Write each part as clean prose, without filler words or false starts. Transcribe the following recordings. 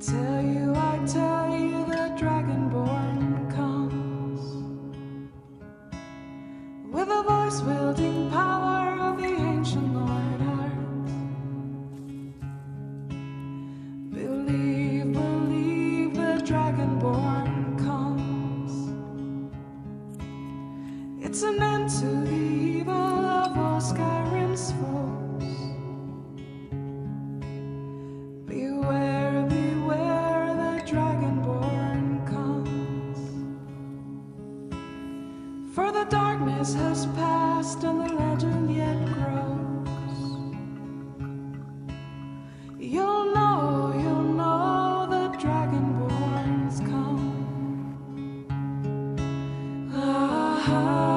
I tell you, the Dragonborn comes with a voice wielding power of the ancient Lord Earth. Believe, believe, the Dragonborn comes. It's an end to the evil of all Skyrim's foes. Beware, beware, the Dragonborn comes. For the darkness has passed and the legend yet grows. You'll know the Dragonborns come. Ah,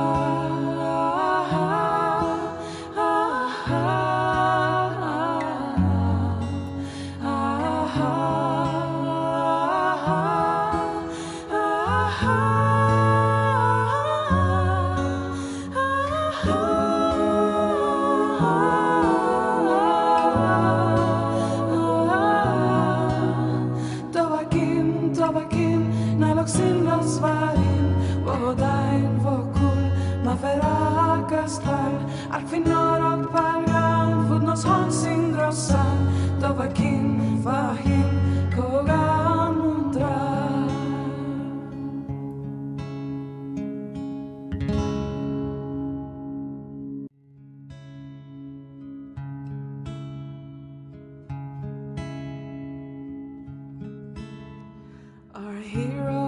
Tovakin, naloksin nosvarin, vodain vokul, maferakastar, alkvinorok pargan, fudnos honsin grossan, Tovakin, fahim, kogan mundrar. Our hero